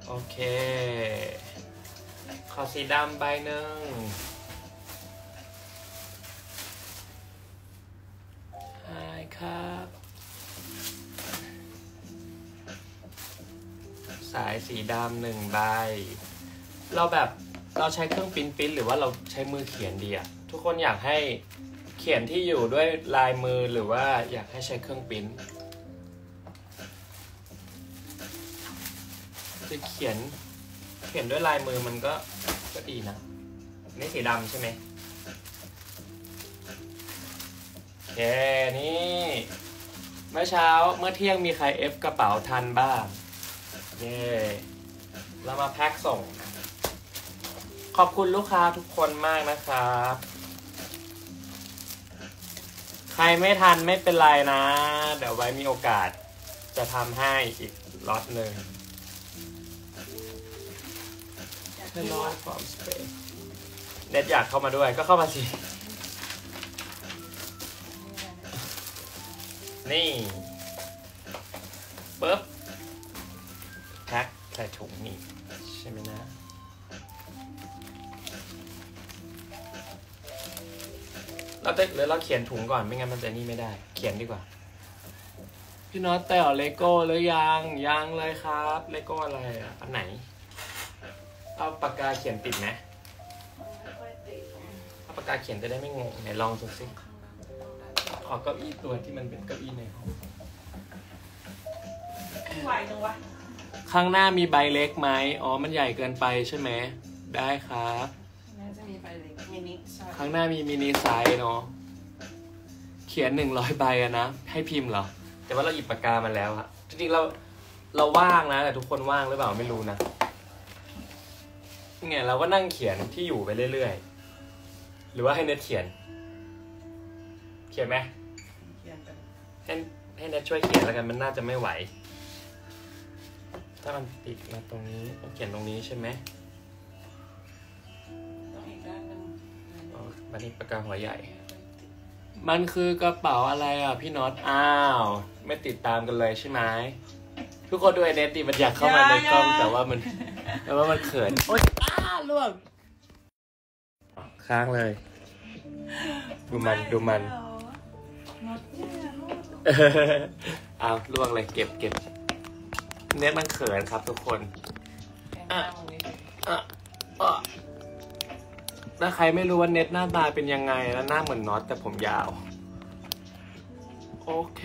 โอเคขอสีดำใบหนึ่งใช่ครับสายสีดำหนึ่งใบเราใช้เครื่องปริ้นหรือว่าเราใช้มือเขียนดีอะทุกคนอยากให้เขียนที่อยู่ด้วยลายมือหรือว่าอยากให้ใช้เครื่องปริ้นจะเขียนด้วยลายมือมันก็ดีนะนี่สีดำใช่ไหมโอเคนี่เมื่อเที่ยงมีใครเอฟกระเป๋าทันบ้างเย้เรามาแพ็คส่งขอบคุณลูกค้าทุกคนมากนะครับใครไม่ทันไม่เป็นไรนะเดี๋ยวไว้มีโอกาสจะทำให้อีกล็อตหนึ่งHello from Spain เน็ตอยากเข้ามาด้วยก็เข้ามาสินี่ปึ๊บแพ็คใส่ถุงนี่ใช่ไหมนะเราเขียนถุงก่อนไม่งั้นมันจะนี่ไม่ได้เขียนดีกว่าพี่น็อตแต่เลโก้หรือยังเลยครับเลโก้อะไรอ่ะอันไหนเอาปากกาเขียนติดไหมเอาปากกาเขียนจะได้ไม่งงไหนลองดูสิขอเก้าอี้ตัวที่มันเป็นเก้าอี้ในห้องไหวจังวะข้างหน้ามีใบเล็กไหมอ๋อมันใหญ่เกินไปใช่ไหมได้ครับน่าจะมีใบเล็กมินิข้างหน้ามีมินิไซส์เนาะเขียน100 ใบอะนะให้พิมพ์เหรอแต่ว่าเราหยิบปากกามาแล้วอะจริงๆเราว่างนะแต่ทุกคนว่างหรือเปล่าไม่รู้นะไงเราก็นั่งเขียนที่อยู่ไปเรื่อยๆหรือว่าให้เน็ตเขียนไหมให้เน็ตช่วยเขียนแล้วกันมันน่าจะไม่ไหวถ้ามันติดมาตรงนี้ต้องเขียนตรงนี้ใช่ไหมต้องอีกด้านนึงมันนี่ปากกาหัวใหญ่มันคือกระเป๋าอะไรอ่ะพี่น็อตอ้าวไม่ติดตามกันเลยใช่ไหมทุกคนดูไอเน็ตดิมันอยากเข้ามาในกล้องแต่ว่ามันเขินโอ๊ยล่วงค้างเลยดูมันเอาล่วงเลยเก็บเน็ตมันเขินครับทุกคนถ้าใครไม่รู้ว่าเน็ตหน้าตาเป็นยังไงแล้วหน้าเหมือนน็อตแต่ผมยาวโอเค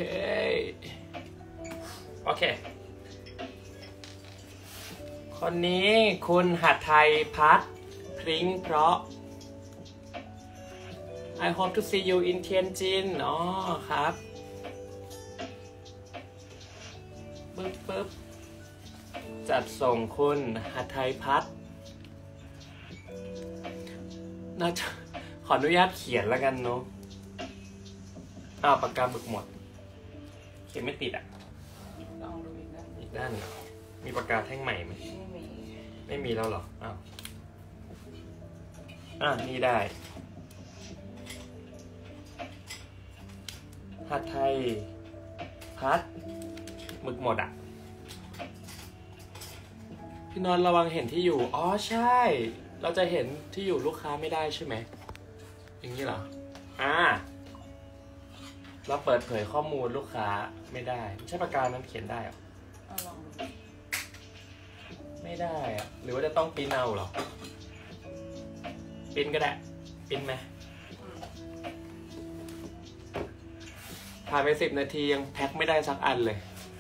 คนนี้คุณหัดไทยพัฒน์พริ้งเพราะ I hope to see you in Tianjin อ๋อครับปึ๊บจัดส่งคุณหัดไทยพัฒน์น่าจะขออนุญาตเขียนแล้วกันเนาะปากกาบึกหมดเขียนไม่ติดอ่ะลองดูอีกด้านมีปากกาแท่งใหม่ไหมไม่มีแล้วหรอนี่ได้หัดไทยพัดหมึกหมดอ่ะพี่นอนระวังเห็นที่อยู่อ๋อใช่เราจะเห็นที่อยู่ลูกค้าไม่ได้ใช่ไหมอย่างนี้เหรอเราเปิดเผยข้อมูลลูกค้าไม่ได้ใช่ปากกานั้นเขียนได้หรอไม่ได้อะหรือว่าจะต้องปริ้นเอาหรอปริ้นก็ได้ปริ้นไหมผ่านไป10 นาทียังแพ็คไม่ได้สักอันเลย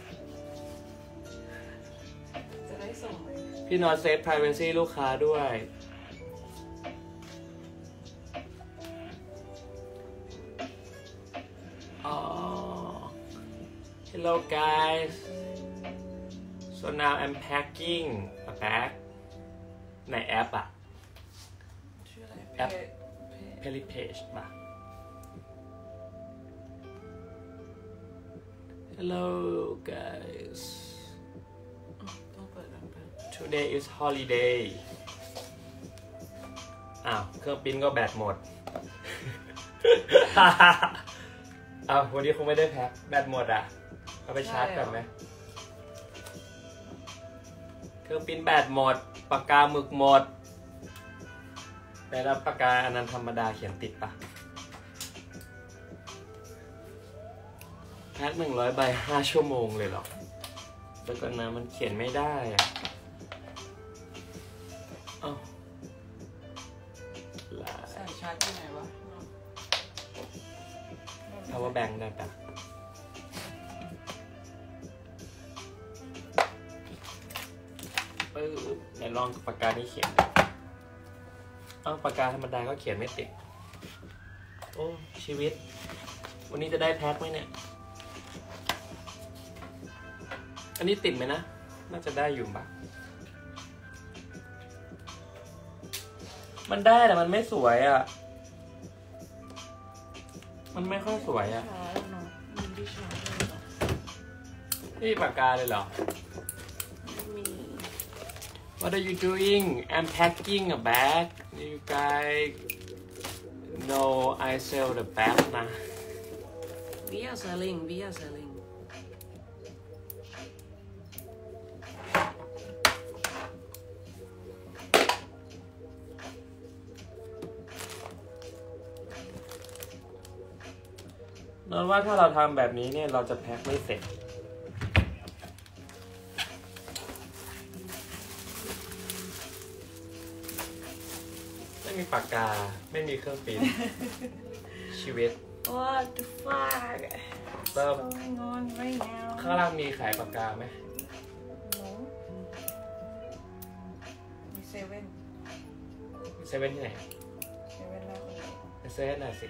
จะได้ส่งไหมพี่นอนเซฟ privacy ลูกค้าด้วยHello guys so now I'm packing a bag ในแอปอะแอป Pelipage ป่ะ Hello guys today is holiday เครื่องปริ้นก็แบตหมด วันนี้คงไม่ได้แพ็คแบตหมดเอาไปชาร์จกันไหมรื่องปริ้นแบตหมดปากกาหมึกหมดได้รับปากกาอันนั้นธรรมดาเขียนติดปะแพ็ค100 ใบ 5 ชั่วโมงเลยเหรอแล้วก็นะมันเขียนไม่ได้อะเอ้าใส่ชาร์จที่ไหนวะ power bank ได้ปะไหนลองปากกานี้เขียนปากกาธรรมดาก็เขียนไม่ติดโอ้ชีวิตวันนี้จะได้แพ็คไหมเนี่ยอันนี้ติดไหมนะน่าจะได้อยู่ปะมันได้แต่มันไม่สวยอ่ะมันไม่ค่อยสวยอ่ะนี่ปากกาเลยเหรอWhat are you doing? I'm packing a bag. You guys know I sell the bag นะ We are selling. นอนว่าถ้าเราทำแบบนี้เนี่ยเราจะแพ็คไม่เสร็จไม่มีปากกาไม่มีเครื่องปริ้น ชีวิต What the fuck เริ่ม going on right now ข้างล่างมีขายปากกาไหม No มีเซเว่นเซเว่นที่ไหนเซเว่นแล้วคนเดียวไปซื้อให้หน่อยสิ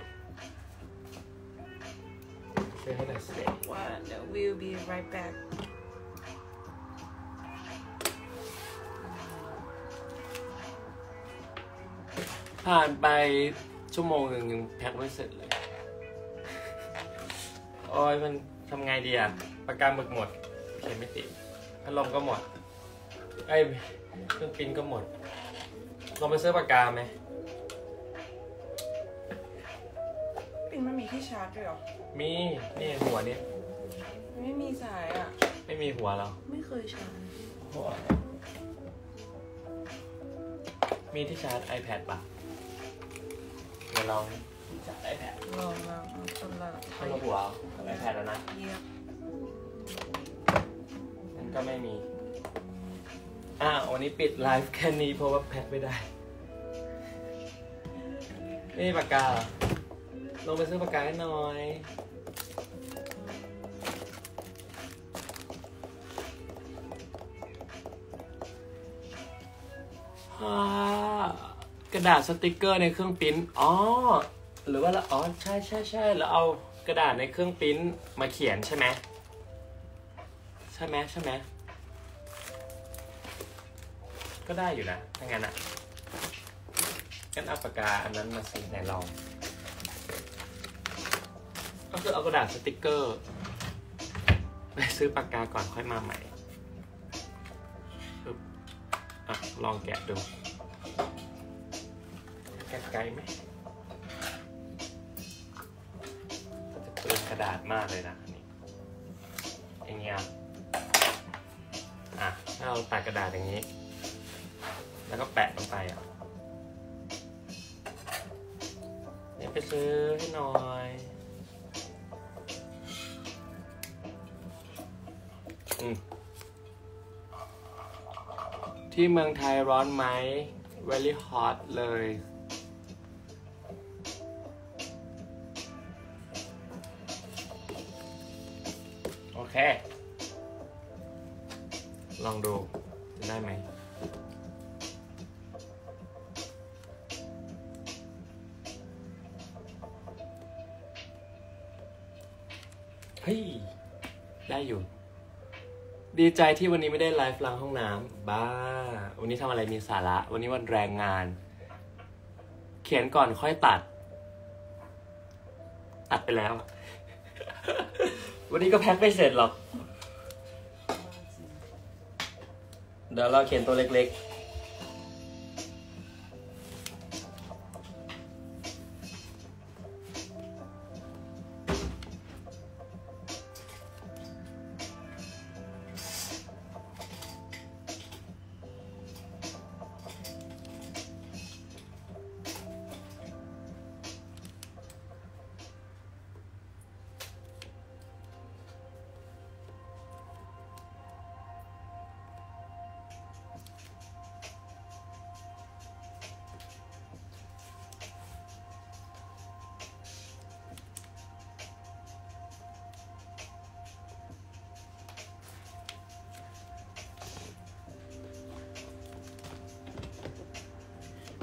ซื้อให้หน่อยสิ What we'll be right back ผ่านไปชั่วโมงหนึ่งยังแพ็คไม่เสร็จเลย โอ้ยมันทำไงดีอ่ะปากกาหมึกหมดเขียนไม่ติดพัดลมก็หมดเครื่องปริ้นก็หมดเราไปซื้อปากกาไหมปิ่นมันมีที่ชาร์จด้วยเหรอมีนี่หัวนี่ไม่มีสายอ่ะไม่มีหัวเราไม่เคยชาร์จหัวมีที่ชาร์จ iPad ปะเดี๋ยวลองชาร์จ iPad ลองเอาต้นละเข้ามาหัวกับ iPad แล้วนะเยี่ยมมันก็ไม่มีวันนี้ปิดไลฟ์แค่นี้เพราะว่าแพ็คไม่ได้นี่ปากกาลงไปซื้อปากกาให้หน่อยกระดาษสติกเกอร์ในเครื่องปริ้นหรือว่าใช่แล้วเอากระดาษในเครื่องปริ้นมาเขียนใช่ไหมก็ได้อยู่นะถ้างั้นงั้นเอาปากกาอันนั้นมาสิไหนลองก็คือเอากระดาษสติกเกอร์ไปซื้อปากกาก่อนค่อยมาใหม่ลองแกะดูแกะไกลไหมก็จะเปลืองกระดาษมากเลยนะนี่อย่างเงี้ยถ้าเราตัดกระดาษอย่างนี้แล้วก็แปะลงไปเนี่ยไปซื้อให้หน่อยที่เมืองไทยร้อนไหม very hot เลยโอเคลองดูจะได้ไหมเฮ้ยได้อยู่ดีใจที่วันนี้ไม่ได้ไลฟ์ล้างห้องน้ำบ้าวันนี้ทำอะไรมีสาระวันนี้วันแรงงานเขียนก่อนค่อยตัดไปแล้ว วันนี้ก็แพ็คไม่เสร็จหรอกเดี๋ยวเราเขียนตัวเล็กๆ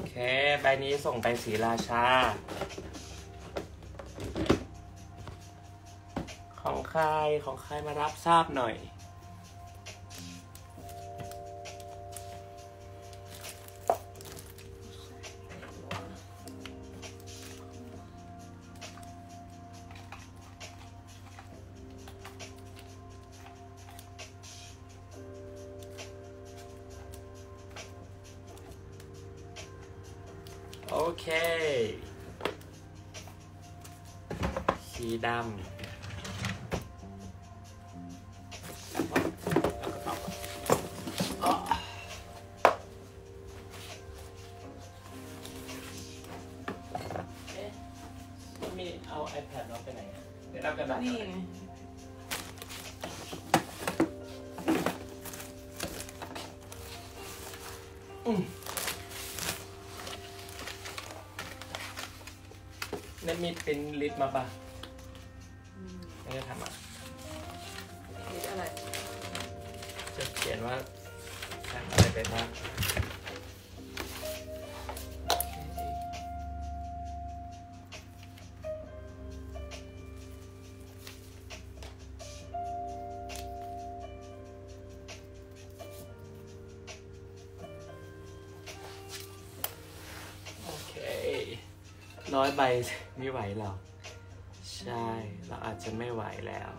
เคใบนี้ส่งไปศรีราชาของใครมารับทราบหน่อยโอเคสีดำมีเอา iPad เราไปไหนเดี๋ยวเรากระดาษนี่ไงนั่นมีเป็นลิสต์มาปะไม่ได้ทำอ่ะนี่อะไรจะเขียนว่าทำอะไรไปบ้างโอเคร้อยใบไม่ไหวหรอกใช่เราอาจจะไม่ไหวแล้ว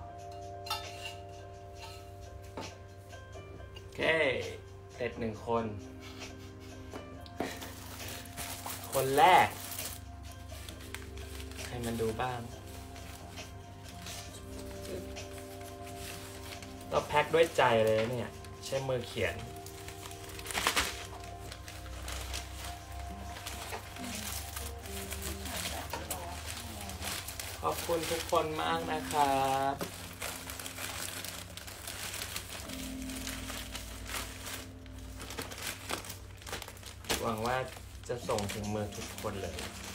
โอเคเสร็จหนึ่งคน คนแรกให้มันดูบ้างต้องแพ็คด้วยใจเลยเนี่ยใช้มือเขียนขอบคุณทุกคนมากนะครับหวังว่าจะส่งถึงมือทุกคนเลย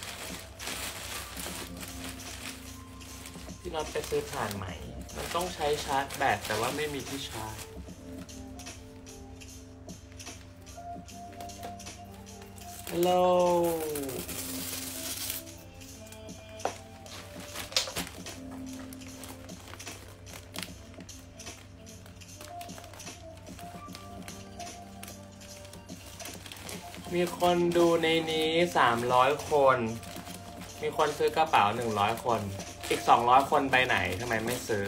ที่น็อตไปซื้อถ่านใหม่มันต้องใช้ชาร์จแบตแต่ว่าไม่มีที่ชาร์จฮัลโหลมีคนดูในนี้300คนมีคนซื้อกระเป๋า100คนอีก200คนไปไหนทำไมไม่ซื้อ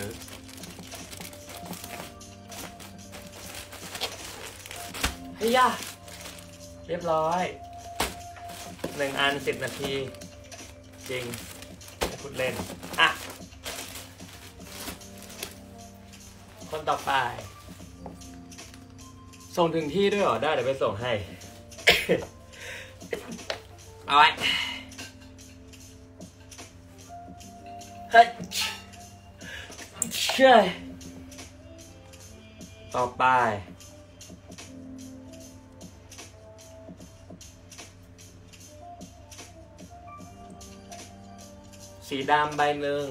เฮ้ยย่าเรียบร้อย1 อัน10 นาทีจริงไม่พูดเล่นอ่ะคนต่อไปส่งถึงที่ด้วยเหรอได้เดี๋ยวไปส่งให้เอาไว้เฮ้ยเช่ยต่อไปสีดำใบหนึ่ง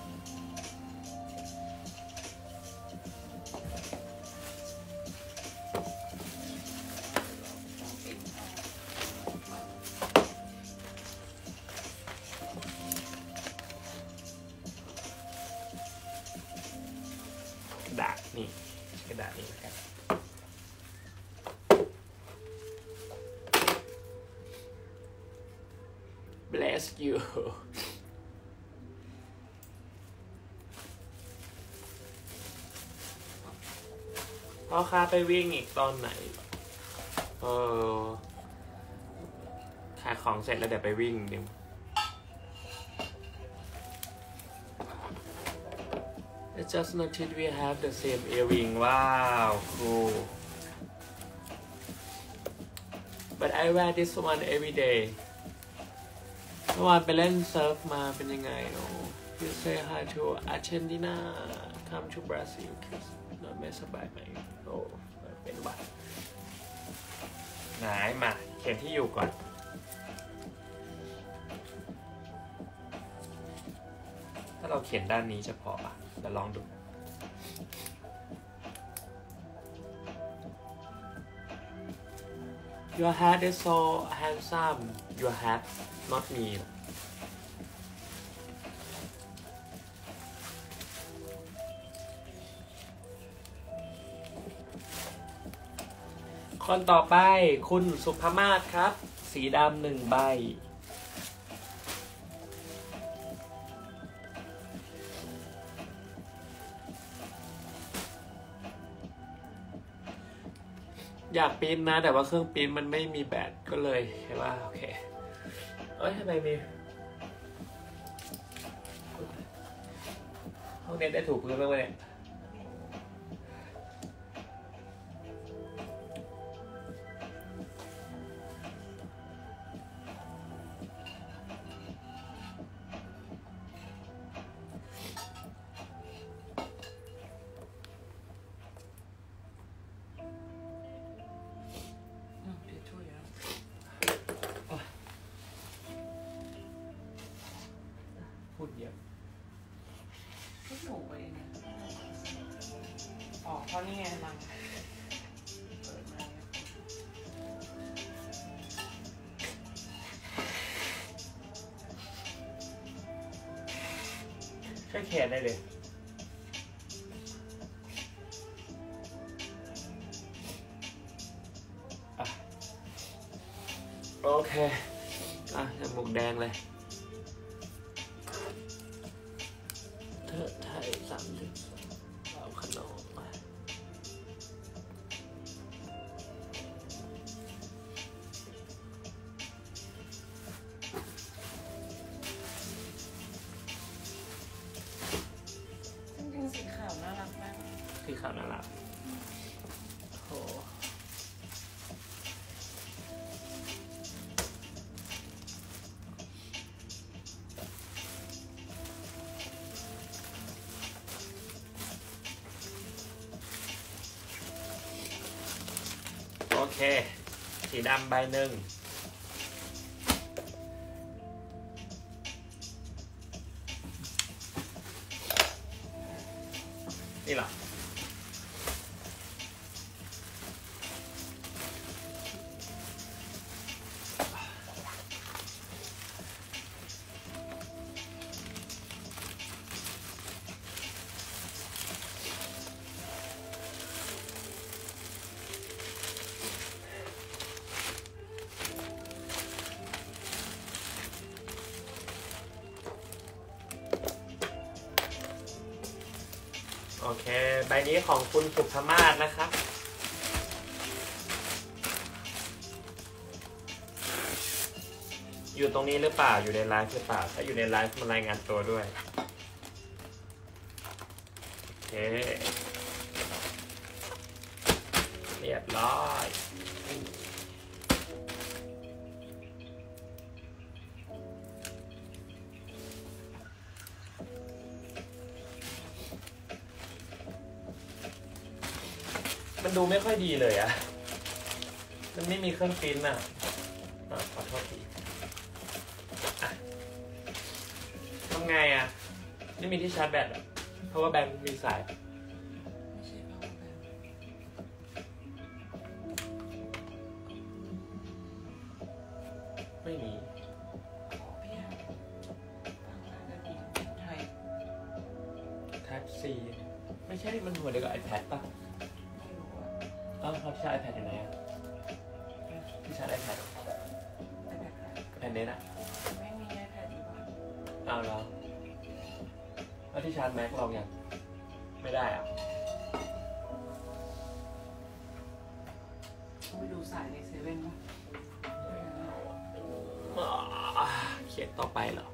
กระดาษนี่กระดาษนี้นะครับ bless you พ่อค้าไปวิ่งอีกตอนไหนขายของเสร็จแล้วเดี๋ยวไปวิ่งเดี๋ยว I just noticed we have the same earring wow cool but I wear this one every day เมื่อวานไปเล่นเซิร์ฟมาเป็นยังไงเนาะ You say hi to Argentina come to Brazil kiss นอนไม่สบายไหมโอ้เป็นหวัดไหนมาเขียนที่อยู่ก่อนถ้าเราเขียนด้านนี้จะพอป่ะเดี๋ยวลองดู Your hat is so handsome Your hat not me คนต่อไปคุณสุภมาศครับสีดำ1 ใบอยากปริ้นนะแต่ว่าเครื่องปริ้นมันไม่มีแบตก็เลยเห็นว่าโอเคเอ้ยทำไมมีห้องเน็ตได้ถูกพื้นบ้างไหมเนี่ยพูดเยอะก็หนูไปเนี่ยอ๋อเพราะนี่ไงลังเปิดมาแค่แขนได้เลยโอเคจมูกแดงเลยเธอไทย32เอาขนมมาจริงๆสีขาวน่ารักมากที่ขาวน่ารักโอ้โอเคสีดำใบหนึ่งนี่เหรอโอเคใบนี้ของคุณสุภมาศนะครับ อยู่ตรงนี้หรือเปล่าอยู่ในไลฟ์หรือเปล่าถ้าอยู่ในไลฟ์มารายงานตัวด้วยโอเคเรียบร้อยมันดูไม่ค่อยดีเลยอะมันไม่มีเครื่องปริ้นอะขอโทษทีทำไงอะไม่มีที่ชาร์จแบตอะเพราะว่าแบตมีสายไม่ใช่ power bank ไม่มีขอพี่อะตั้งไว้ได้ดีไทย Type C ไม่ใช่มันหัวเดียวกับ iPad ป่ะไม่รู้อะเขาใช้ iPad อยู่ไหนอะที่ชาร์จ iPad ไม่แบบไหนแผ่นเน็ตอะไม่มี iPad อยู่บ้านเอาแล้วแล้วที่ชาร์จ Mac ลองยังไม่ได้อะต้องไปดูสายในเซเว่นป่ะเขียนต่อไปเหรอ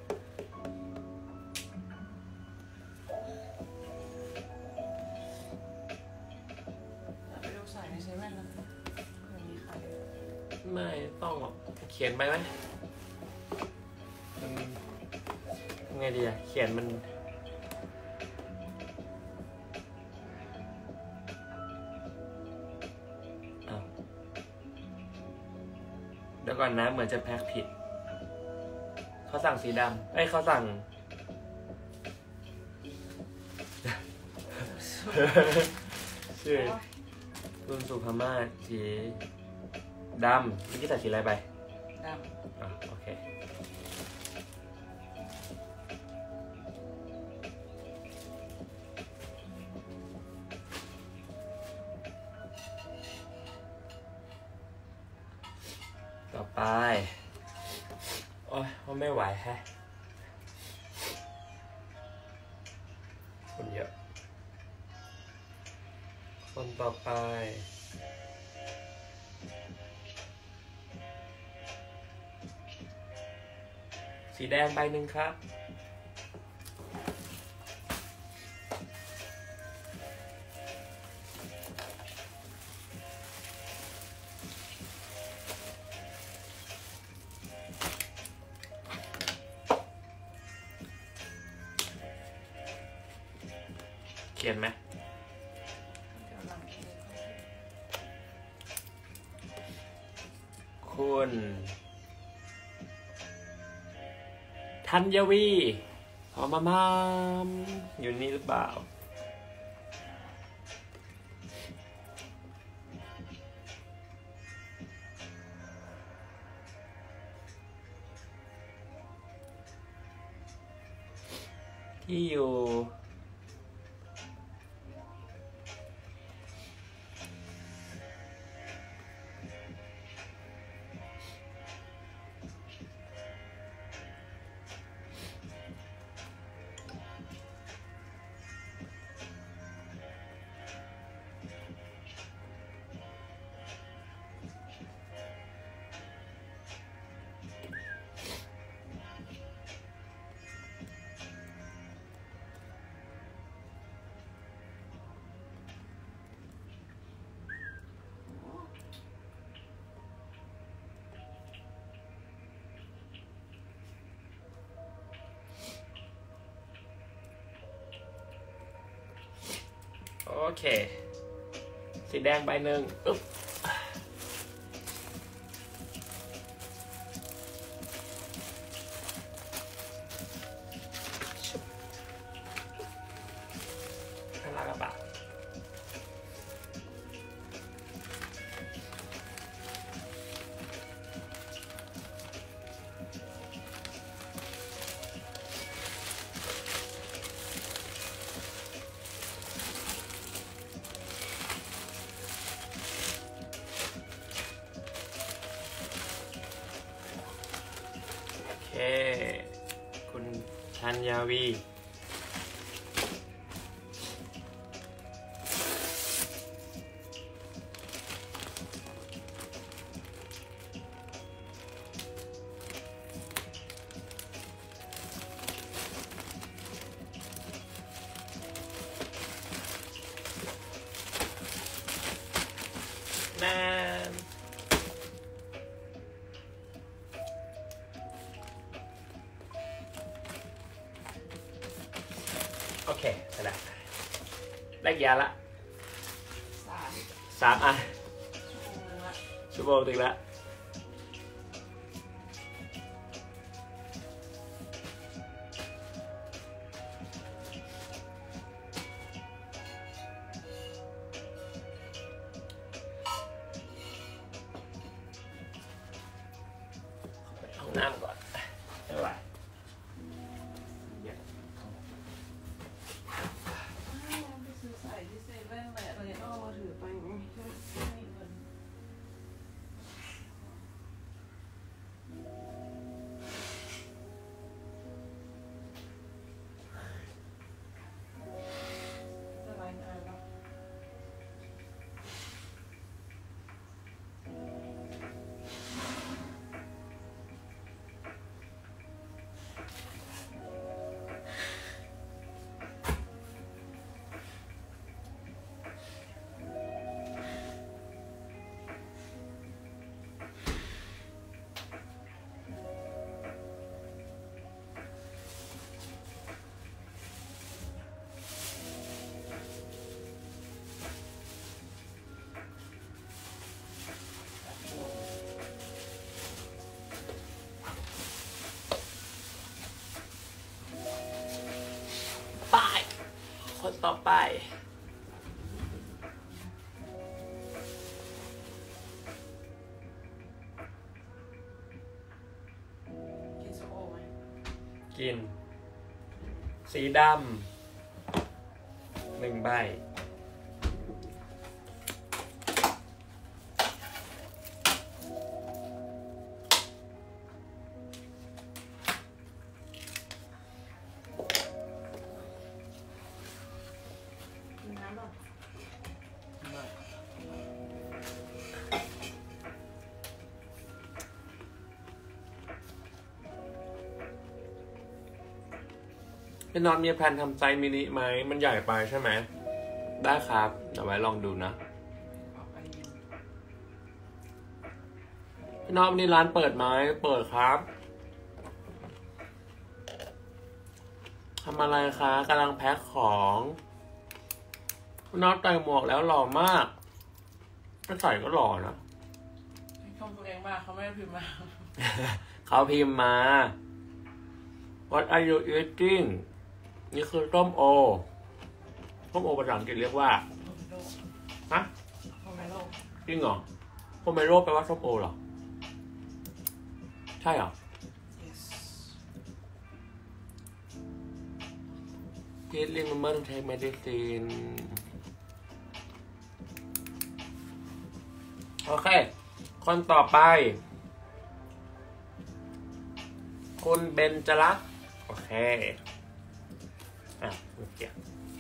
ไปดูสายในเซเว่นนะเผื่อมีใครไม่ต้องหรอกเขียนไปไหมทำไงดีอะเขียนมันเดี๋ยวก่อนนะเหมือนจะแพ็คผิดเขาสั่งสีดำเขาสั่ง ชื่อคุณสุภมาศจีดำนี่ใส่สีอะไรไปดโอเคต่อไปโอ้ยไม่ไหวแฮะคนเยอะคนต่อไปสีแดงใบหนึ่งครับเขียนไหมคุณธัญวีพอมาอยู่นี่หรือเปล่าที่อยู่โอเคสีแดงใบหนึ่งข้างล่างกระบะคุณธัญวีนั่นโอเคได้กี่อันละ3 อันชั่วโมงถึงละห้องน้ำก่อนไม่ไหวคนต่อไปกินสีดำ1 ใบน้ำหรอพี่น็อตมีแผนทำไซส์มินิไหมมันใหญ่ไปใช่ไหมได้ครับเดี๋ยวไว้ลองดูนะพี่น็อตวันนี้ร้านเปิดไหมเปิดครับทำอะไรคะกำลังแพ็คของพี่น็อตใส่หมวกแล้วหล่อมากถ้าใส่ก็หล่อนะชมตัวเองมากเขาไม่ได้พิมพ์มาเขาพิมพ์มา What are you eating นี่คือส้มโอภาษาอังกฤษเรียกว่าฮะโพเมโลจริงเหรอโพเมโลแปลว่าส้มโอเหรอใช่เหรอ yes Please remember to take medicine โอเคคนต่อไปคุณเบญจรักษ์โอเคเมื่อกี้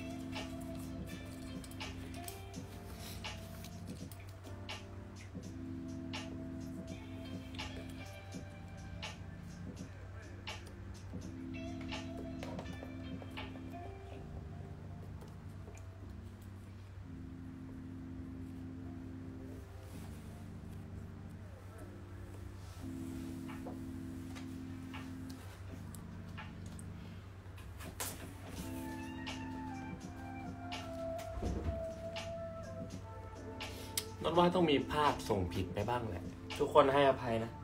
นว่าต้องมีภาพส่งผิดไปบ้างแหละทุกคนให้อภัยนะ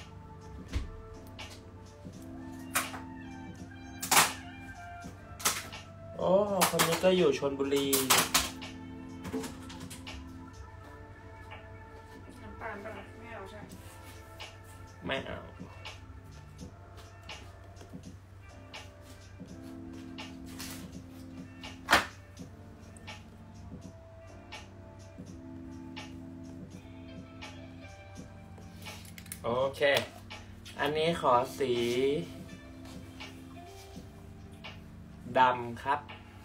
โอ้คนนี้ก็อยู่ชลบุรีน้ำตาลป่ะไม่เอาใช่ไม่เอาโอเคอันนี้ขอสีดำครับ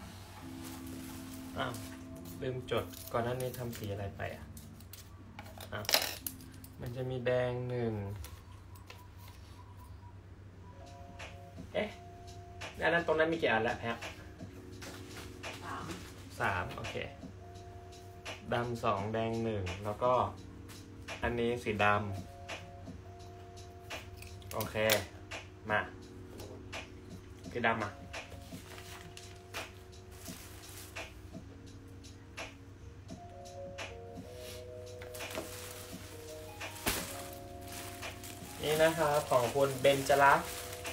อ้าวลืมจดก่อนหน้านี้ทำสีอะไรไปมันจะมีแดง1เอ๊ะอันนั้นตรงนั้นมีกี่อันแล้วแพ็ค3โอเคดำ2แดง1แล้วก็อันนี้สีดำโอเคมาสีดำมานี่นะครับของคุณเบญจรักษ์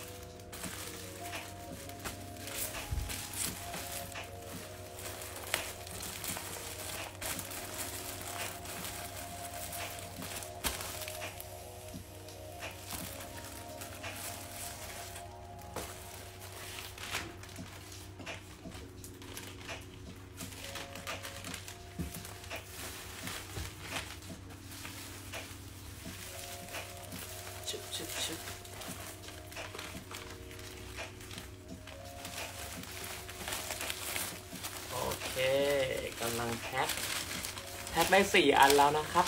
โอเคกำลังแพ็คได้4 อันแล้วนะครับ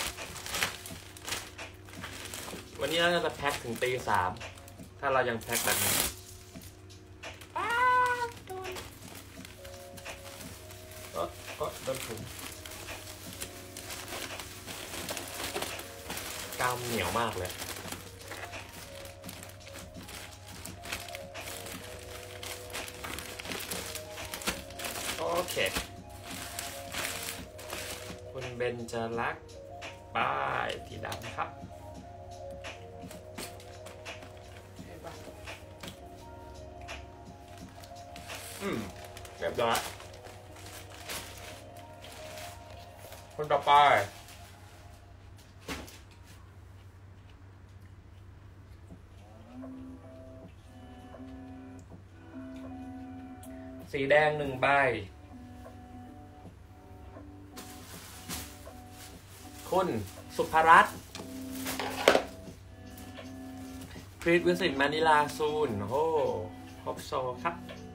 วันนี้เราจะแพ็คถึงตี 3ถ้าเรายังแพ็คแบบนี้ก็โดนถุงกาวเหนียวมากเลยโอเคคุณเบญจรักษ์ป้ายสีดำครับเรียบร้อยคนต่อไปสีแดง1 ใบคุณสุภรัตน์คริสวิสิตมานิลาซูนโอ้ฮอปโซครับ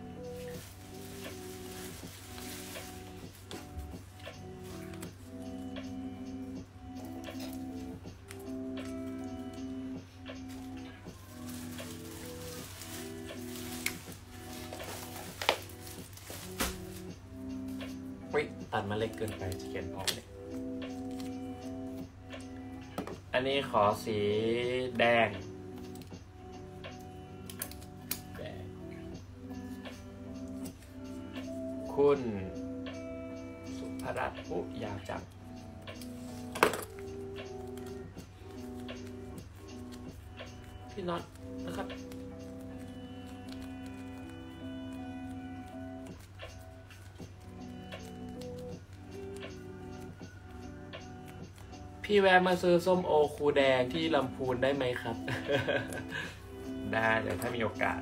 ตัดมาเล็กเกินไปจะเขียนพอเลยอันนี้ขอสีแดงคุณสุภรัตน์ยาวจังพี่น็อตนะครับพี่แวะมาซื้อส้มโอคูแดงที่ลำพูนได้ไหมครับ ได้เลยถ้ามีโอกาส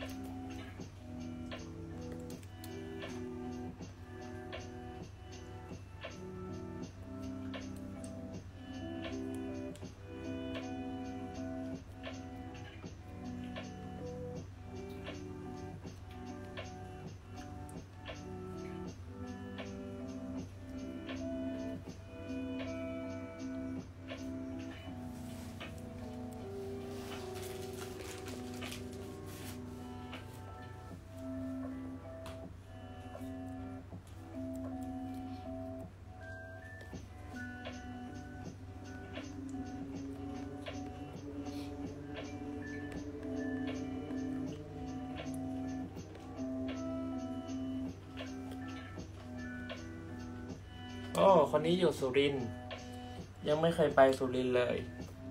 โอ้คนนี้อยู่สุรินทร์ยังไม่เคยไปสุรินทร์เลย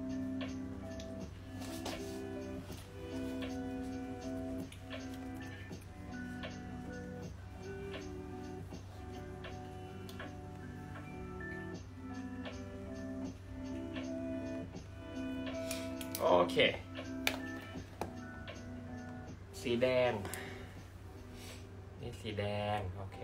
โอเคสีแดงนี่สีแดงโอเค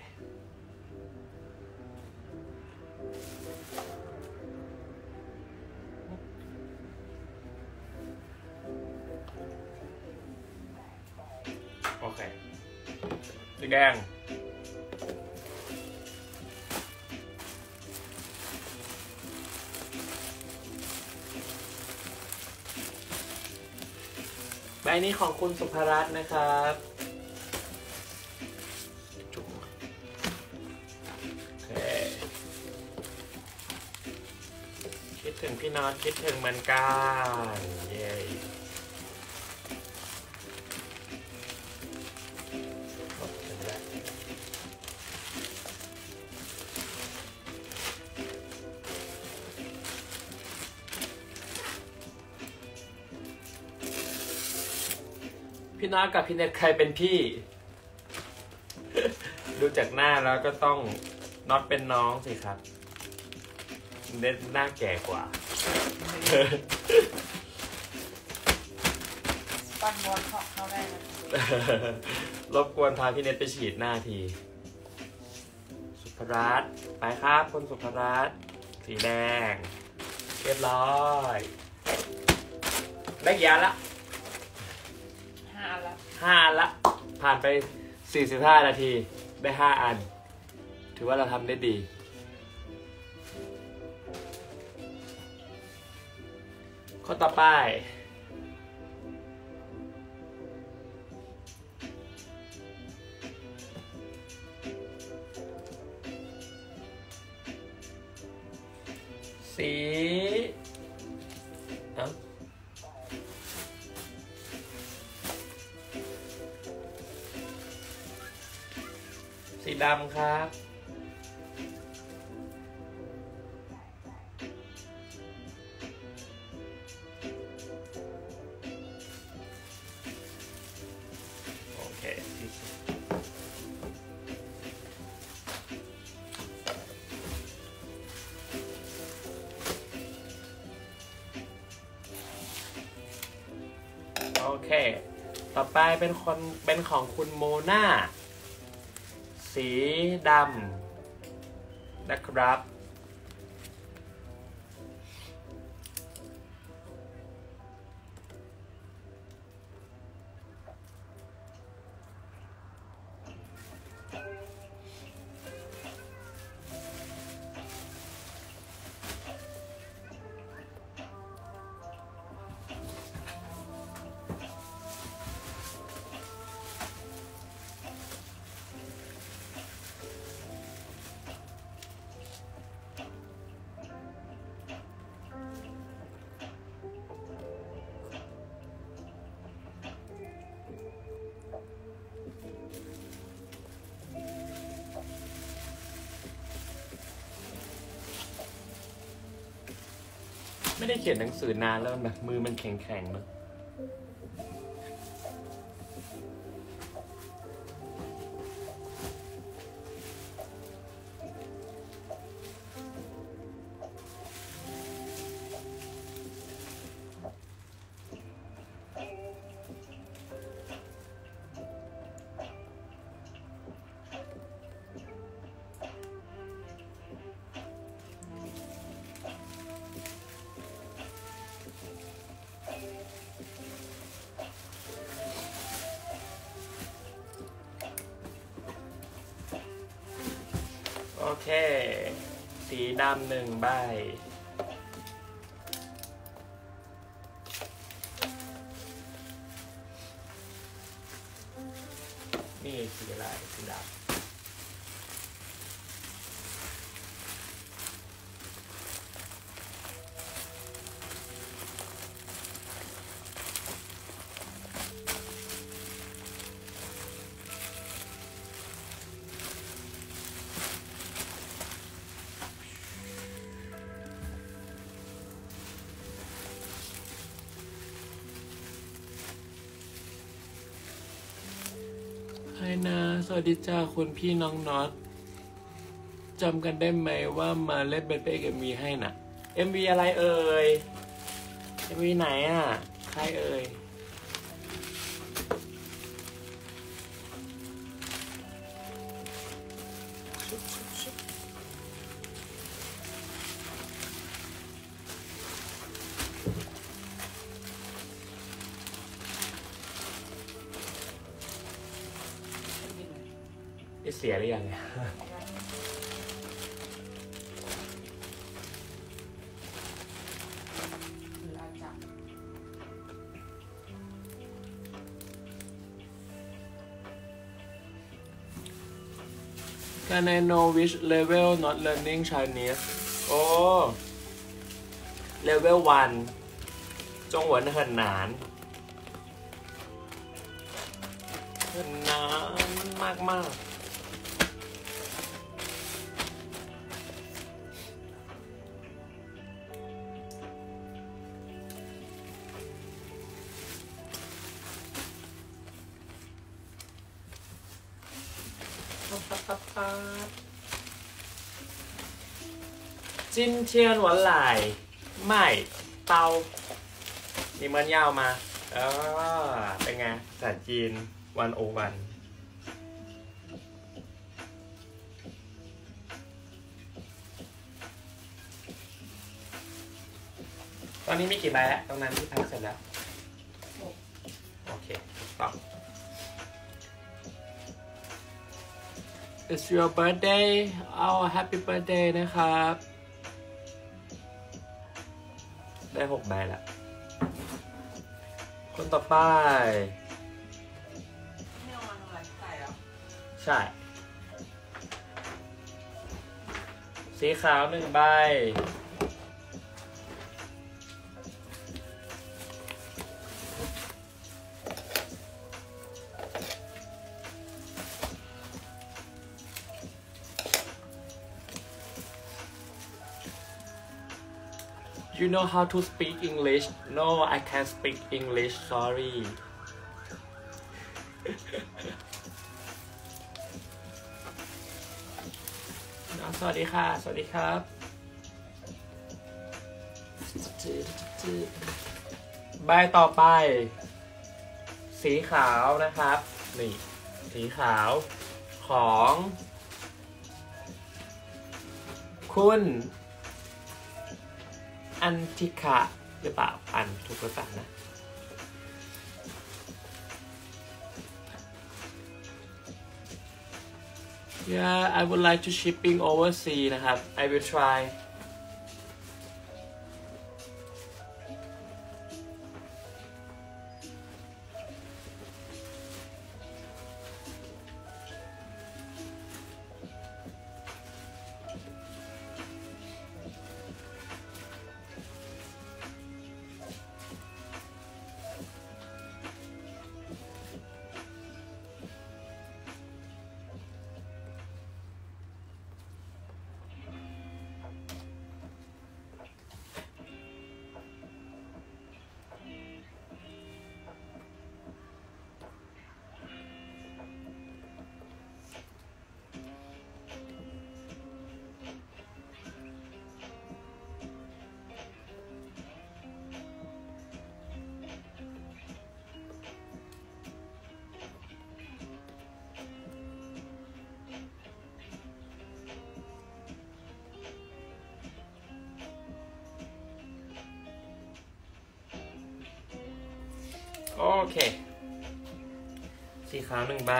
โอเคสีแดงใบนี้ของคุณสุภรัตน์นะครับจุ๊บโอเคคิดถึงพี่น็อตคิดถึงเหมือนกันเย้พี่น็อตกับพี่เน็ตใครเป็นพี่ ดูจากหน้าแล้วก็ต้องน็อตเป็นน้องสิครับเน็ตหน้าแก่กว่าปั้นบอลเข้าได้นะรบกวนพาพี่เน็ตไปฉีดหน้าทีสุภรัตน์ไปครับคุณสุภรัตน์สีแดงเรียบร้อยได้กี่อันละ5 อันละผ่านไป45 นาทีได้5 อันถือว่าเราทำได้ดีข้อต่อไปสีสีดำครับโอเคโอเคต่อไปเป็นของคุณโมนาสีดำนะครับ ไม่ได้เขียนหนังสือนานแล้วแบบมือมันแข็งๆเนอะโอเคสีดำ1 ใบนี่สีอะไรสีดำไฮนะสวัสดีจ้าคุณพี่น้องน็อตจำกันได้ไหมว่ามาเล่นเป็นพระเอกเอ็มวีให้น่ะ MV อะไรเอ่ย MV ไหนอ่ะใครเอ่ยเสียหรือยังเนี่ยCan I know which level not learning Chinese โอ้ level 1จงหวนเหินหนานเหินหนานมากๆจินเทียนหวานไหลไม่เตานี่มันยาวมาเป็นไงภาษาจีน101ตอนนี้มีกี่ใบแล้วตรงนั้นที่พักเสร็จแล้วโอเคต่อ It's your birthday เอา Happy birthday นะครับได้6 ใบแล้วคนต่อไปใช่สีขาว1 ใบYou know how to speak English? No, I can't speak English. Sorry. สวัสดีค่ะสวัสดีครับใบต่อไปสีขาวนะครับนี่สีขาวของคุณอันทิกะหรือเปล่าอันถูกหรือเปล่านะ Yeah I would like to shipping overseas นะครับ I will tryโอเคสีขาวหนึ่งใบ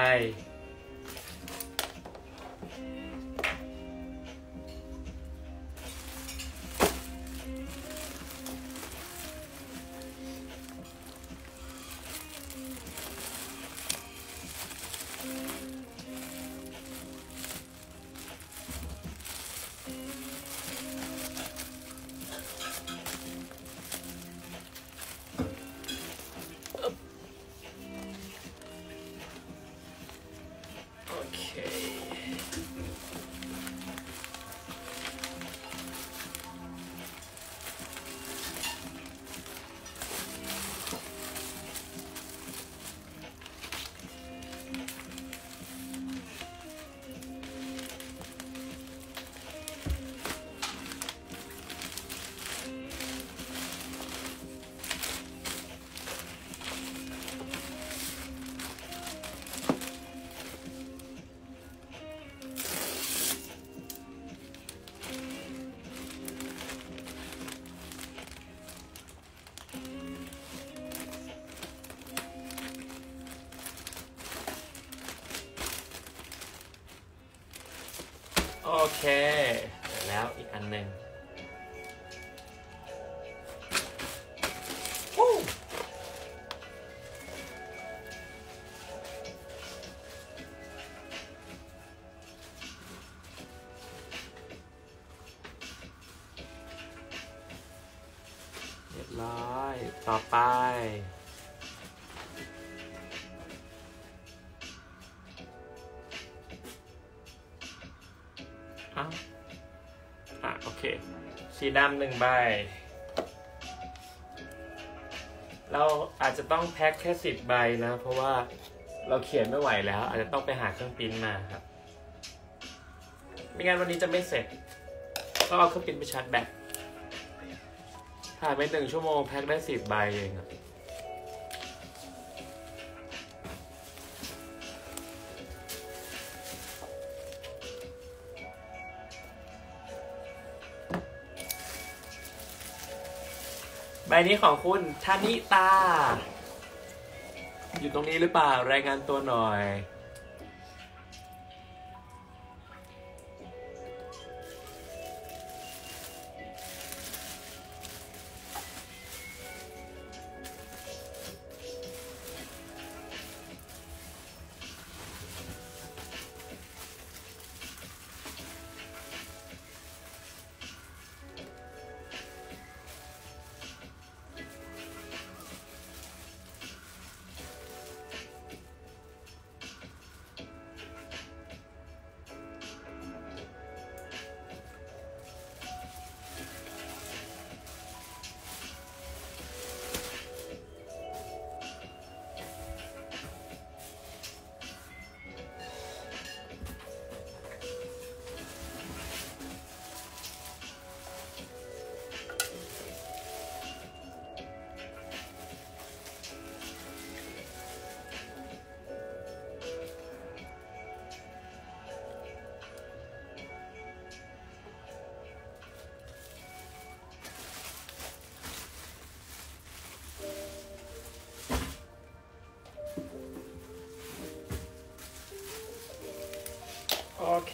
โอเคแล้วอีกอันหนึ่งเรียบร้อยต่อไปโอเคสีดำหนึ่งใบเราอาจจะต้องแพ็คแค่10 ใบนะเพราะว่าเราเขียนไม่ไหวแล้วอาจจะต้องไปหาเครื่องปริ้นมาครับไม่งั้นวันนี้จะไม่เสร็จต้องเอาเครื่องปริ้นไปชาร์จแบตถ่ายไป1 ชั่วโมงแพ็คได้10 ใบเองครับใบนี้ของคุณธนิตาอยู่ตรงนี้หรือเปล่ารายงานตัวหน่อย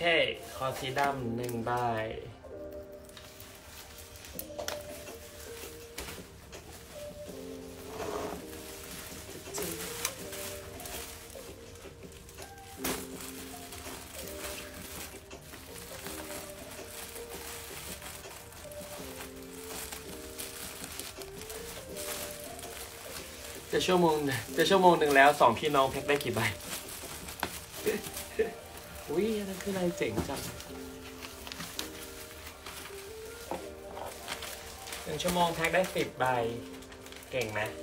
เคขอสีดำ1 ใบจะชั่วโมงหนึ่งแล้ว2 พี่น้องแพ็คได้กี่ใบ อุ้ยนั่นคืออะไรเจ๋งจัง1 ชั่วโมงแพ็คได้10 ใบเก่งไหม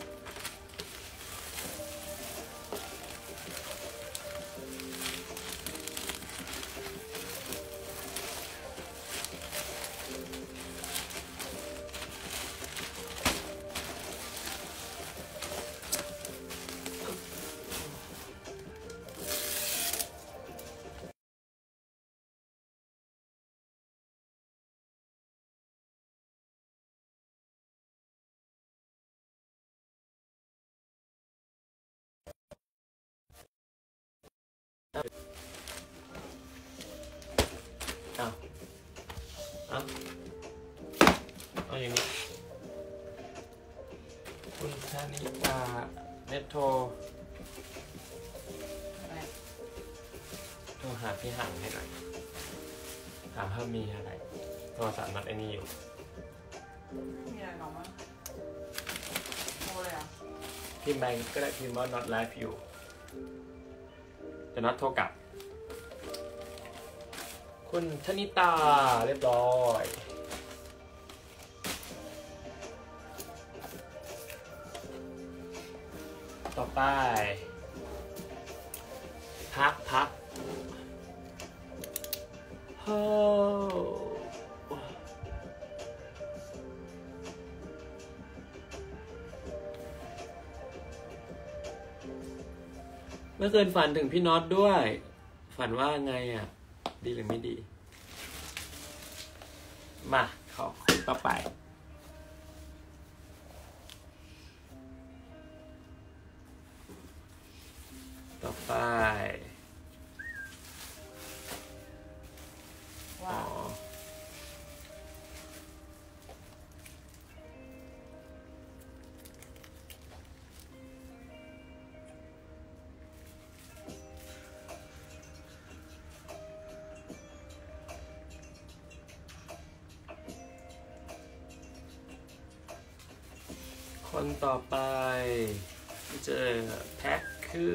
เอาอย่างนี้คุณธนิตาเน็ตโทรหาพี่ห่างให้หน่อยถามถ้ามีอะไรโทรศัพท์นัดไอ้นี่อยู่ไม่มีอะไรหรอกมั้งโทรเลยอ่ะพิมพ์ไปก็ได้พิมพ์ว่า not live อยู่จะนัดโทรกลับคุณธนิตาเรียบร้อยต่อไปพักโอ้เมื่อคืนฝันถึงพี่น็อตด้วยฝันว่าไงอ่ะดีหรือไม่ดีมาขอต่อไปว่าคนต่อไปที่เจอแพ็คคือ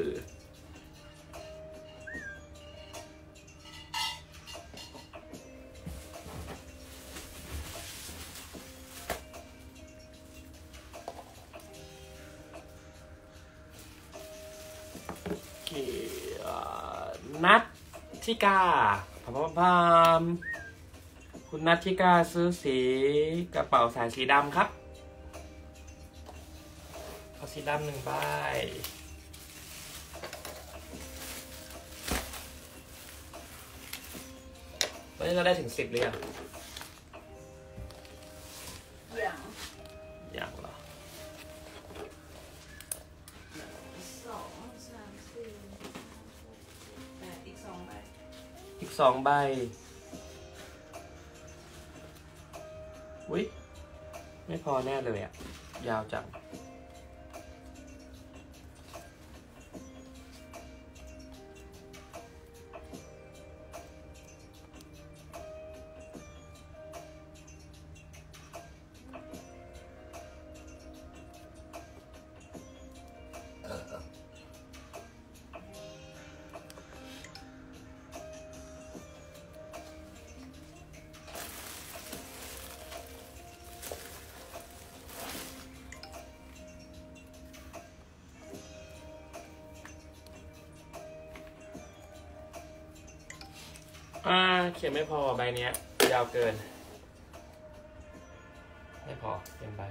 นัทธิกาพามคุณนัทธิกาซื้อสีกระเป๋าสายสีดำครับเอาสีดำ1 ใบตอนนี้เราได้ถึง10 เลยอ่ะอย่างเหรออีก 2 ใบอุ๊ยไม่พอแน่เลยอ่ะยาวจังเขียนไม่พอใบเนี้ยยาวเกินไม่พอเป็นใบ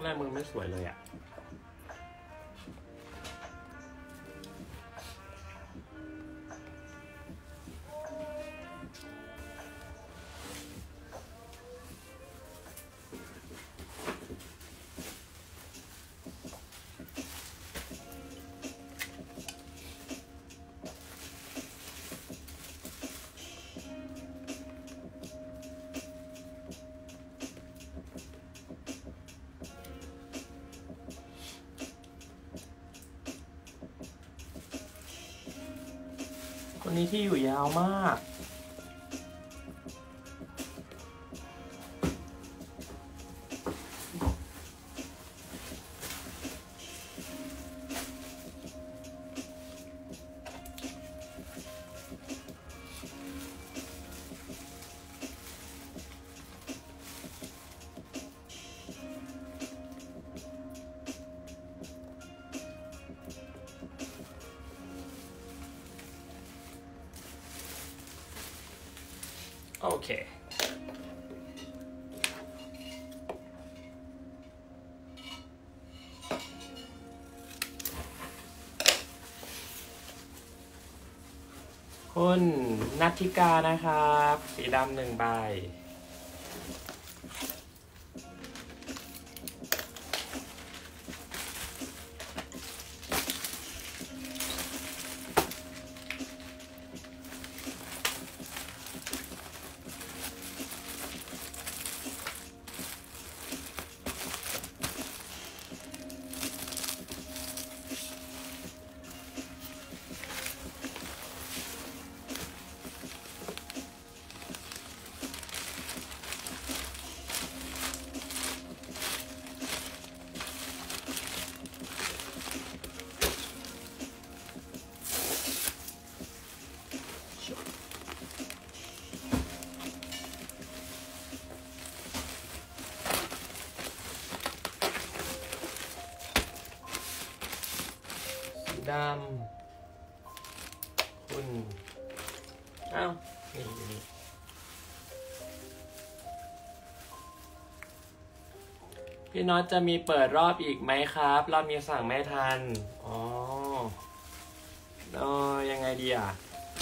ลายมือไม่สวยเลยอ่ะคนนี้ที่อยู่ยาวมาก โอเคคุณนัทธิกานะครับสีดำ1 ใบดำคุณอ้าวนี่พี่น็อตจะมีเปิดรอบอีกไหมครับรอบนี้สั่งไม่ทันอ๋อยังไงดีอ่ะ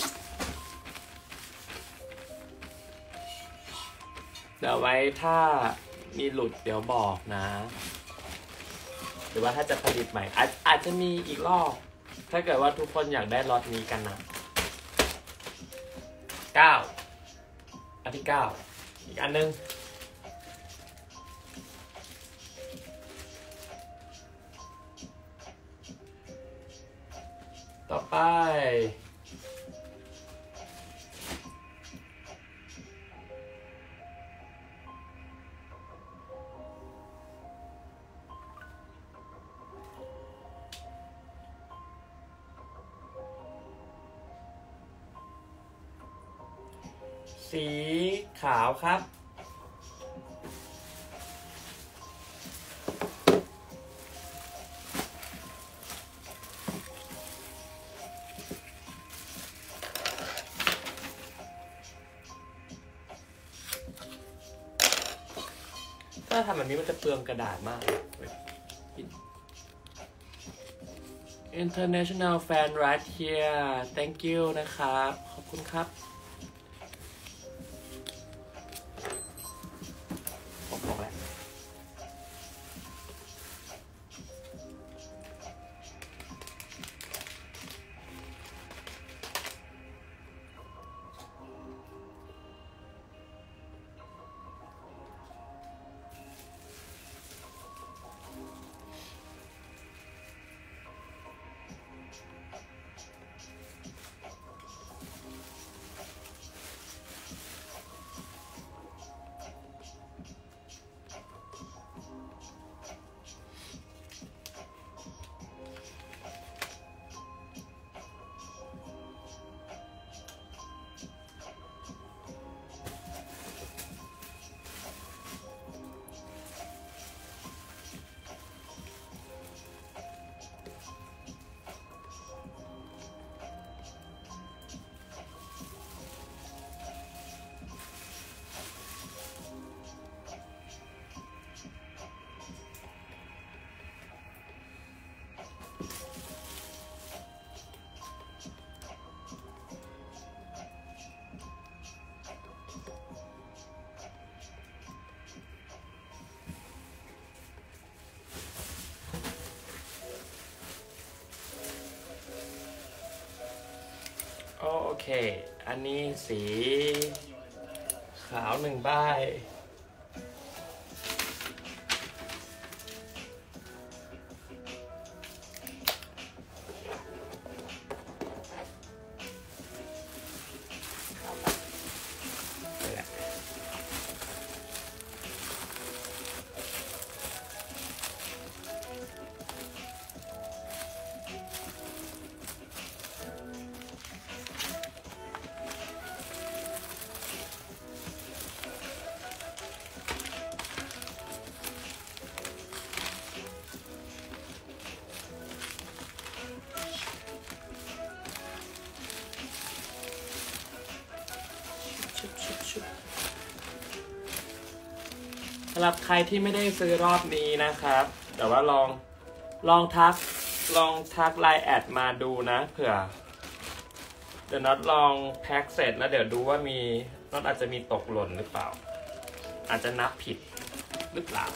เดี๋ยวไว้ถ้ามีหลุดเดี๋ยวบอกนะหรือว่าถ้าจะผลิตใหม่อาจจะมีอีกรอบถ้าเกิดว่าทุกคนอยากได้ล็อตนี้กันนะ9 อันที่ 9อีกอันนึงต่อไปสีขาวครับถ้าทำแบบนี้มันจะเปลืองกระดาษมาก International fan right here thank you นะครับขอบคุณครับบอกแล้วเคอันนี้สีขาว1 ใบสำหรับใครที่ไม่ได้ซื้อรอบนี้นะครับแต่ว่าลองทักไลน์แอดมาดูนะเผื่อเดี๋ยวน็อตลองแพ็คเสร็จแล้วเดี๋ยวดูว่ามีน็อตอาจจะมีตกหล่นหรือเปล่าอาจจะนับผิดหรือเปล่า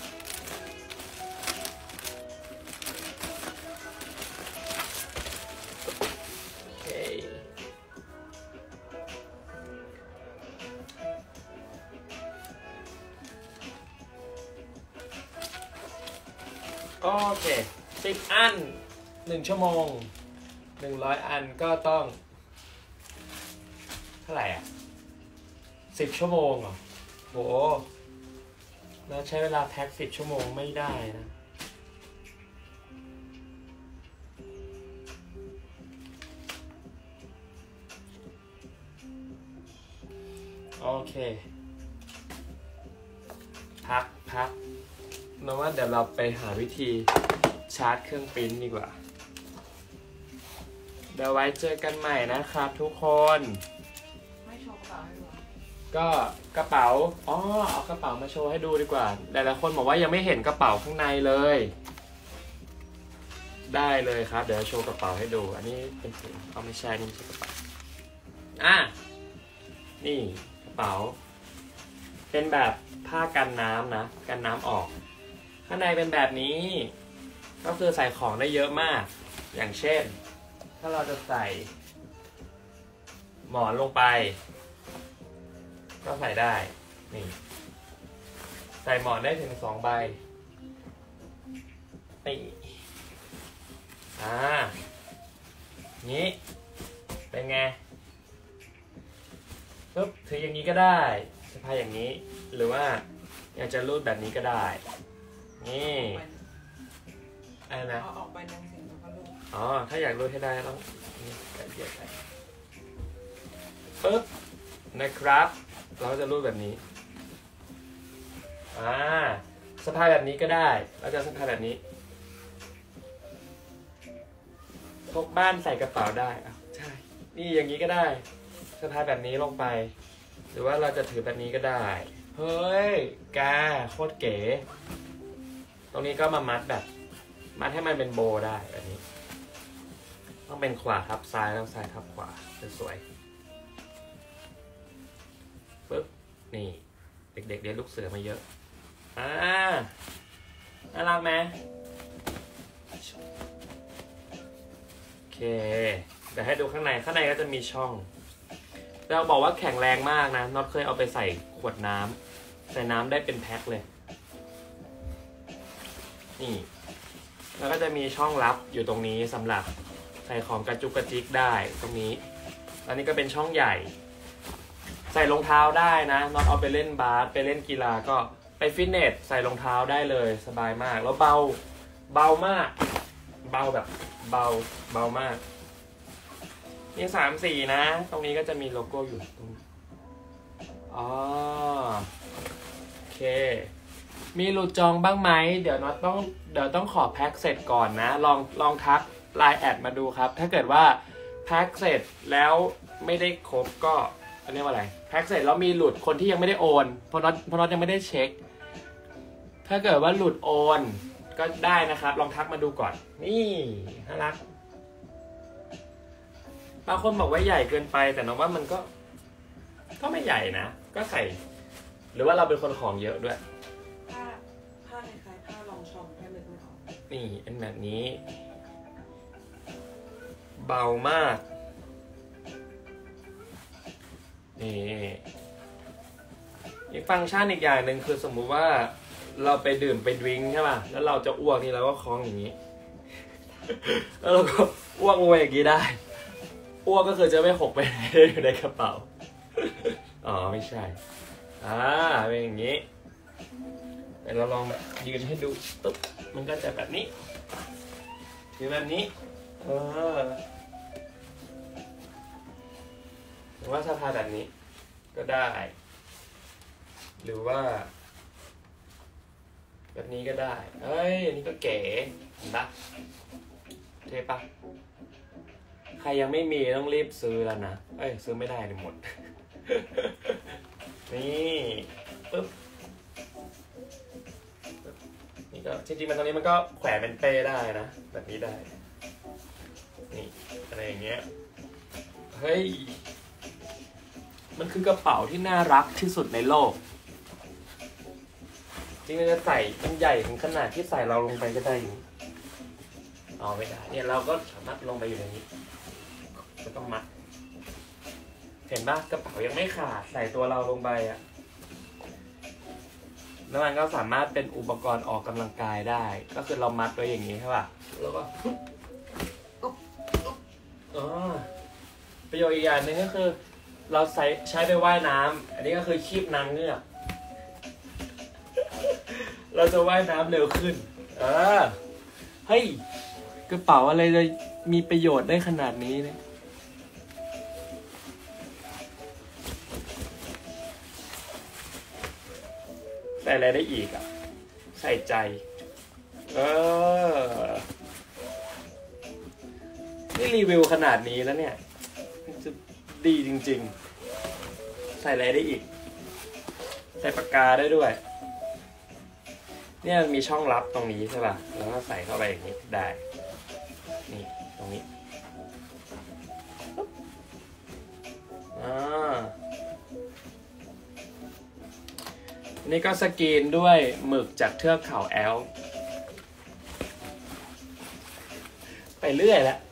โอเคโอเค10 อัน1 ชั่วโมง100 อันก็ต้องเท่าไหร่อ่ะ10 ชั่วโมงเหรอโหแล้วใช้เวลาแพ็ค10 ชั่วโมงไม่ได้นะโอเคพักนะว่าเดี๋ยวเราไปหาวิธีชาร์จเครื่องปริ้นดีกว่าเดี๋ยวไว้เจอกันใหม่นะครับทุกคนไม่โชว์กระเป๋าให้ดูก็กระเป๋าเอากระเป๋ามาโชว์ให้ดูดีกว่าหลายๆคนบอกว่ายังไม่เห็นกระเป๋าข้างในเลยได้เลยครับเดี๋ยวโชว์กระเป๋าให้ดูอันนี้เป็นสีไม่ใช่นี่ไม่ใช่กระเป๋านี่กระเป๋าเป็นแบบผ้ากันน้ำนะกันน้ำออกข้างในเป็นแบบนี้ก็คือใส่ของได้เยอะมากอย่างเช่นถ้าเราจะใส่หมอนลงไปก็ใส่ได้นี่ใส่หมอนได้ถึง2 ใบนี่นี้เป็นไงปุ๊บถืออย่างนี้ก็ได้สะพายอย่างนี้หรือว่าอยากจะรูดแบบนี้ก็ได้นี่อะไรนะออกไปนึงสิแล้วก็ลูกถ้าอยากรูดให้ได้ต้องนี่แบบเดียวกันปุ๊บนะครับเราจะรูดแบบนี้สะพายแบบนี้ก็ได้เราจะสะพายแบบนี้พกบ้านใส่กระเป๋าได้ใช่นี่อย่างนี้ก็ได้สะพายแบบนี้ลงไปหรือว่าเราจะถือแบบนี้ก็ได้เฮ้ยแกโคตรเก๋ตรงนี้ก็มามัดให้มันเป็นโบได้แบบนี้ต้องเป็นขวาทับซ้ายแล้วซ้ายทับขวาจะสวยปึ๊บนี่เด็กๆเรียนลูกเสือมาเยอะน่ารักไหมโอเคเดี๋ยวให้ดูข้างในก็จะมีช่องเราบอกว่าแข็งแรงมากนะน็อตเคยเอาไปใส่ขวดน้ำใส่น้ำได้เป็นแพ็คเลยนี่แล้วก็จะมีช่องลับอยู่ตรงนี้สำหรับใส่ของกระจุกกระจิกได้ตรงนี้อันนี้ก็เป็นช่องใหญ่ใส่รองเท้าได้นะน็อตเอาไปเล่นบาสไปเล่นกีฬาก็ไปฟิตเนสใส่รองเท้าได้เลยสบายมากแล้วเบามากเบาแบบเบามากมี3 สีนะตรงนี้ก็จะมีโลโก้อยู่ตรงโอเคมีหลุดจองบ้างไหมเดี๋ยวน็อตต้องขอแพ็คเสร็จก่อนนะลองทักไลน์แอดมาดูครับถ้าเกิดว่าแพ็คเสร็จแล้วไม่ได้ครบก็อันนี้ว่าอะไรแพ็คเสร็จแล้วมีหลุดคนที่ยังไม่ได้โอนเพราะน็อตยังไม่ได้เช็คถ้าเกิดว่าหลุดโอนก็ได้นะครับลองทักมาดูก่อนนี่น่ารักบางคนบอกว่าใหญ่เกินไปแต่น็อตว่ามันก็ไม่ใหญ่นะก็ใส่หรือว่าเราเป็นคนของเยอะด้วยผ้าคล้ายๆผ้ารองชอมแค่เล็กไม่ออกนี่เป็นแบบนี้เบามากนี่อีกฟังก์ชันอีกอย่างหนึ่งคือสมมุติว่าเราไปดื่มไปดริงก์ใช่ป่ะแล้วเราจะอ้วกนี่เราก็คล้องอย่างนี้ แล้วเราก็อ้วกลงไปอย่างนี้ได้อ้วกก็คือจะไม่หกไปไหนอยู่ในกระเป๋าอ๋อไม่ใช่เป็นอย่างนี้เดี๋ยวเราลองแบบยืนให้ดูตุ๊บมันก็จะแบบนี้ยืนแบบนี้หรือว่าถ้าทาแบบนี้ก็ได้หรือว่าแบบนี้ก็ได้เอ้ยอันนี้ก็เก๋เห็นปะเท่ปะใครยังไม่มีต้องรีบซื้อแล้วนะซื้อไม่ได้เลยหมด นี่ปึ๊บนี่ก็จริงๆมันตรงนี้มันก็แขวนเป็นเป้ได้นะแบบนี้ได้นี่อะไรอย่างเงี้ยเฮ้ยมันคือกระเป๋าที่น่ารักที่สุดในโลกจริงๆจะใส่มันใหญ่ถึงขนาดที่ใส่เราลงไปก็ได้อยู่เอาไม่ได้เนี่ยเราก็สามารถลงไปอยู่ในนี้ไม่ต้องมัดเห็นปะกระเป๋ายังไม่ขาดใส่ตัวเราลงไปอ่ะแล้วมันก็สามารถเป็นอุปกรณ์ออกกำลังกายได้ก็คือเรามัดไว้อย่างนี้ใช่ป่ะแล้วก็ประโยชน์อีกอย่างหนึ่งก็คือเราใช้ไปว่ายน้ำอันนี้ก็คือคีบนางเงือกเราจะว่ายน้ำเร็วขึ้นเฮ้ยกระเป๋าอะไรเลยมีประโยชน์ได้ขนาดนี้เนี่ยใส่อะไรได้อีกอ่ะใส่ใจนี่รีวิวขนาดนี้แล้วเนี่ยจะดีจริงๆใส่อะไรได้อีกใส่ปากกาได้ด้วยเนี่ยมีช่องลับตรงนี้ใช่ป่ะแล้วก็ใส่เข้าไปอย่างนี้ได้นี่ตรงนี้นี่ก็สกรีนด้วยหมึกจากเทือกเขาแอลป์ไปเรื่อยแล้ว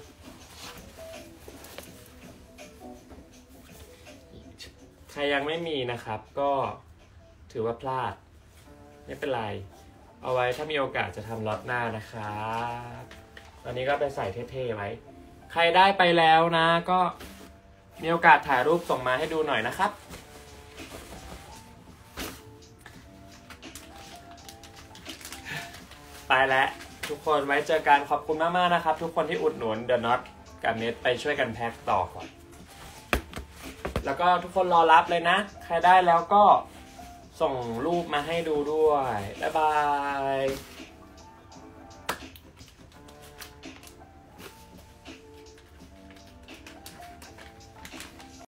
ใครยังไม่มีนะครับก็ถือว่าพลาดไม่เป็นไรเอาไว้ถ้ามีโอกาสจะทำล็อตหน้านะครับตอนนี้ก็ไปใส่เท่ๆไว้ใครได้ไปแล้วนะก็มีโอกาสถ่ายรูปส่งมาให้ดูหน่อยนะครับไปแล้วทุกคนไว้เจอกันขอบคุณมากๆนะครับทุกคนที่อุดหนุน The Knot กับเน็ตไปช่วยกันแพ็คต่อก่อนแล้วก็ทุกคนรอรับเลยนะใครได้แล้วก็ส่งรูปมาให้ดูด้วยบ๊ายบาย